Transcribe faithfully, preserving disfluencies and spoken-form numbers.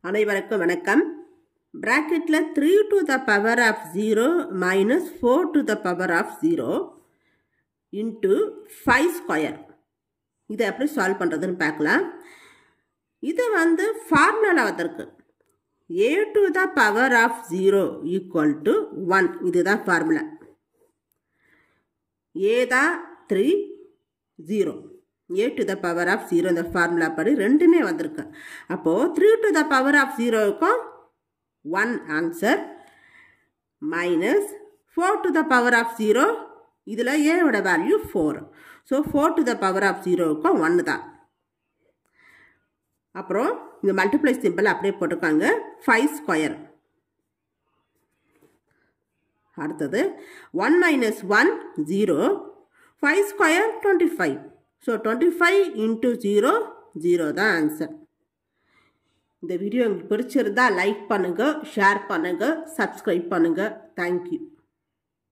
அனைவருக்கும் வணக்கம். bracketல three to the power of zero minus four to the power of zero into five square. இதை எப்படி solve பண்ணுறதுன்னு பார்க்கலாம். இது வந்து ஃபார்முலா வந்திருக்கு. a to the power of zero equal to one. இதுதான் ஃபார்முலா. a தான் three, zero. a to the power of zero இந்த ஃபார்முலா படி ரெண்டுமே வந்திருக்கு. அப்போது three to the power of zeroக்கும் one answer minus four to the power of zero இதில் a ஓட value four. So four to the power of zeroக்கும் one தான். அப்புறம் இந்த மல்டிப்ளை சிம்பிள் அப்படியே போட்டுக்காங்க. five square. அடுத்தது one minus one zero. five square twenty-five. So twenty-five into zero zero தான் ஆன்சர். இந்த வீடியோ உங்களுக்கு பிடிச்சிருந்தா லைக் பண்ணுங்கள், ஷேர் பண்ணுங்கள், சப்ஸ்கிரைப் பண்ணுங்கள். தேங்க்யூ.